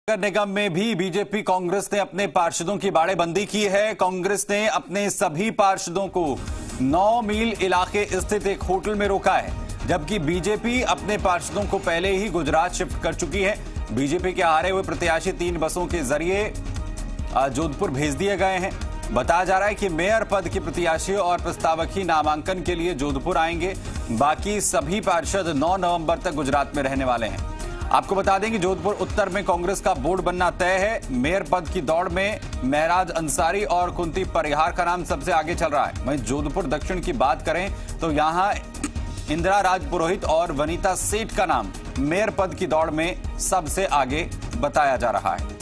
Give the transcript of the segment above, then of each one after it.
नगर निगम में भी बीजेपी कांग्रेस ने अपने पार्षदों की बाड़ेबंदी की है। कांग्रेस ने अपने सभी पार्षदों को 9 मील इलाके स्थित एक होटल में रोका है, जबकि बीजेपी अपने पार्षदों को पहले ही गुजरात शिफ्ट कर चुकी है। बीजेपी के हारे हुए प्रत्याशी 3 बसों के जरिए जोधपुर भेज दिए गए हैं। बताया जा रहा है कि मेयर पद के प्रत्याशी और प्रस्तावक ही नामांकन के लिए जोधपुर आएंगे। बाकी सभी पार्षद 9 नवंबर तक गुजरात में रहने वाले हैं। आपको बता दें कि जोधपुर उत्तर में कांग्रेस का बोर्ड बनना तय है। मेयर पद की दौड़ में महराज अंसारी और कुंती परिहार का नाम सबसे आगे चल रहा है। वहीं जोधपुर दक्षिण की बात करें तो यहां इंदिरा राजपुरोहित और वनीता सेठ का नाम मेयर पद की दौड़ में सबसे आगे बताया जा रहा है।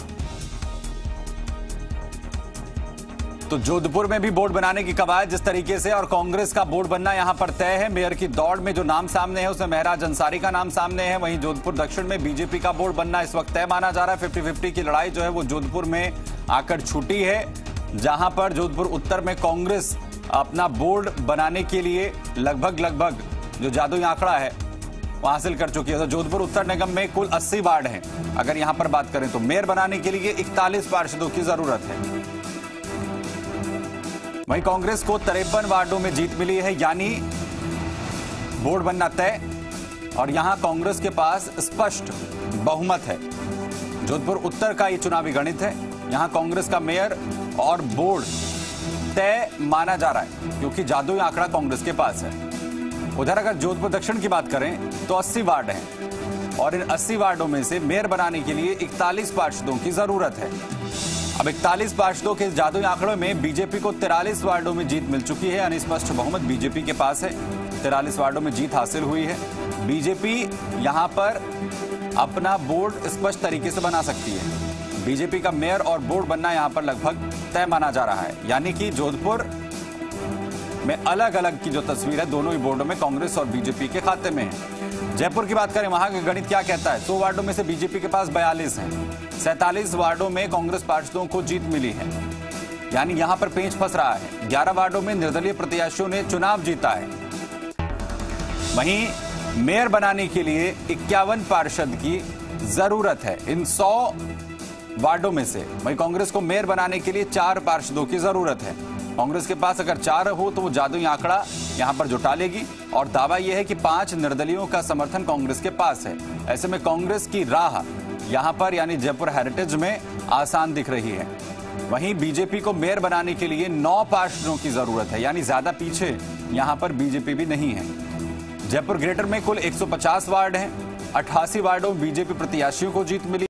तो जोधपुर में भी बोर्ड बनाने की कवायद जिस तरीके से और कांग्रेस का बोर्ड बनना यहां पर तय है। मेयर की दौड़ में जो नाम सामने है उसमें महराज अंसारी का नाम सामने है। वहीं जोधपुर दक्षिण में बीजेपी का बोर्ड बनना इस वक्त तय माना जा रहा है। 50-50 की लड़ाई जो है वो जोधपुर में आकर छूटी है, जहां पर जोधपुर उत्तर में कांग्रेस अपना बोर्ड बनाने के लिए लगभग जो जादुई आंकड़ा है वो हासिल कर चुकी है। तो जोधपुर उत्तर निगम में कुल 80 वार्ड हैं। अगर यहां पर बात करें तो मेयर बनाने के लिए 41 पार्षदों की जरूरत है। वहीं कांग्रेस को 53 वार्डों में जीत मिली है, यानी बोर्ड बनना तय, और यहां कांग्रेस के पास स्पष्ट बहुमत है। जोधपुर उत्तर का ये चुनावी गणित है। यहां कांग्रेस का मेयर और बोर्ड तय माना जा रहा है, क्योंकि जादुई आंकड़ा कांग्रेस के पास है। उधर अगर जोधपुर दक्षिण की बात करें तो 80 वार्ड हैं, और इन 80 वार्डों में से मेयर बनाने के लिए 41 पार्षदों की जरूरत है। अब 41 पार्षदों के जादुई आंकड़ों में बीजेपी को 43 वार्डों में जीत मिल चुकी है, यानी स्पष्ट बहुमत बीजेपी के पास है। 43 वार्डों में जीत हासिल हुई है। बीजेपी यहां पर अपना बोर्ड स्पष्ट तरीके से बना सकती है। बीजेपी का मेयर और बोर्ड बनना यहां पर लगभग तय माना जा रहा है, यानी कि जोधपुर में अलग अलग की जो तस्वीर है दोनों ही बोर्डों में कांग्रेस और बीजेपी के खाते में है। जयपुर की बात करें, वहां का गणित क्या कहता है? 100 वार्डों में से बीजेपी के पास 42 हैं। 47 वार्डों में कांग्रेस पार्षदों को जीत मिली है, यानी यहां पर पेंच फंस रहा है। 11 वार्डों में निर्दलीय प्रत्याशियों ने चुनाव जीता है। वहीं मेयर बनाने के लिए 51 पार्षद की जरूरत है इन 100 वार्डों में से। वहीं कांग्रेस को मेयर बनाने के लिए 4 पार्षदों की जरूरत है। कांग्रेस के पास अगर 4 हो तो वो जादुई आंकड़ा यहां पर जुटा लेगी, और दावा यह है कि 5 निर्दलियों का समर्थन कांग्रेस के पास है। ऐसे में कांग्रेस की राह यहां पर यानी जयपुर हेरिटेज में आसान दिख रही है। वहीं बीजेपी को मेयर बनाने के लिए 9 पार्षदों की जरूरत है, यानी ज्यादा पीछे यहां पर बीजेपी भी नहीं है। जयपुर ग्रेटर में कुल 150 वार्ड हैं। 88 वार्डों में बीजेपी प्रत्याशियों को जीत मिली।